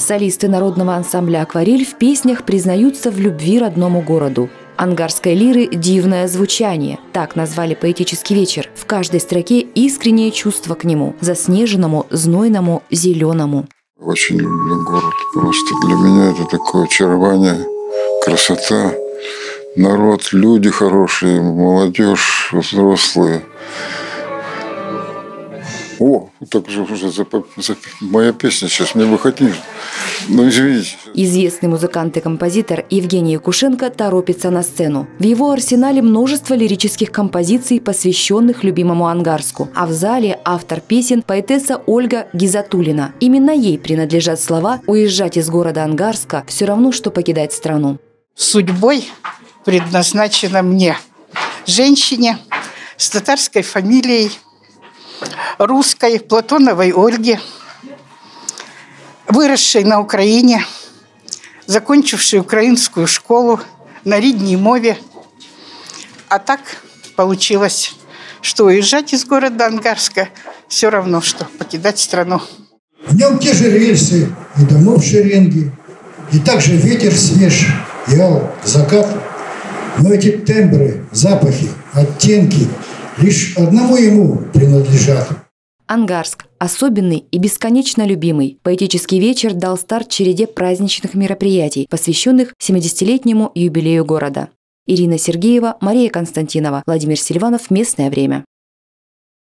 Солисты народного ансамбля «Акварель» в песнях признаются в любви родному городу. Ангарской лиры «Дивное звучание» – так назвали поэтический вечер. В каждой строке искреннее чувство к нему – заснеженному, знойному, зеленому. Очень люблю город. Просто для меня это такое очарование, красота. Народ, люди хорошие, молодежь, взрослые. О, так же уже моя песня сейчас, мне выходить. Ну, извините. Известный музыкант и композитор Евгений Якушенко торопится на сцену. В его арсенале множество лирических композиций, посвященных любимому Ангарску. А в зале автор песен – поэтесса Ольга Гизатуллина. Именно ей принадлежат слова «Уезжать из города Ангарска все равно, что покидать страну». Судьбой предназначена мне, женщине с татарской фамилией, русской, Платоновой Ольге, выросшей на Украине, закончившей украинскую школу на рідній мове. А так получилось, что уезжать из города Ангарска все равно, что покидать страну. В нем те же рельсы и домов шеренги, и также ветер свеж, и ал закат. Но эти тембры, запахи, оттенки лишь одному ему принадлежат. Ангарск – особенный и бесконечно любимый. Поэтический вечер дал старт череде праздничных мероприятий, посвященных 70-летнему юбилею города. Ирина Сергеева, Мария Константинова, Владимир Селиванов. Местное время.